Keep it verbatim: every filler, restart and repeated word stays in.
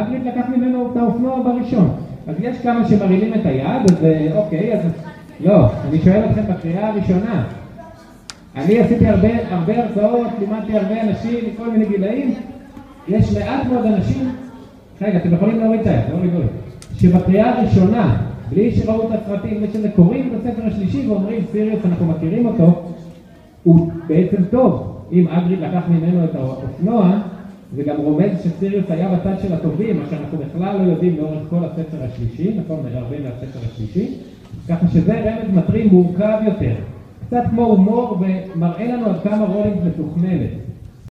אגריד לקח ממנו את האופנוע בראשון. אז יש כמה שמרימים את היד, אז אוקיי, אז לא, אני שואל אתכם בקריאה הראשונה. אני עשיתי הרבה, הרבה הרצאות, לימדתי הרבה אנשים מכל מיני גילאים. יש מעט מאוד אנשים, רגע, אתם יכולים להוריד את היד, לא לגולי, שבקריאה הראשונה, בלי שראו את הסרטים, בלי שזה קוראים את הספר השלישי ואומרים, סיריוס, אנחנו מכירים אותו, הוא בעצם טוב. אם אגריד לקח ממנו את האופנוע, זה גם רומז שסיריוס היה בצד של הטובים, מה שאנחנו בכלל לא יודעים לאורך כל הספר השלישי, נכון? הרבה מהספר השלישי. ככה שזה רמז מטרים מורכב יותר. קצת כמו הומור ומראה לנו עד כמה רולינג מתוכננת.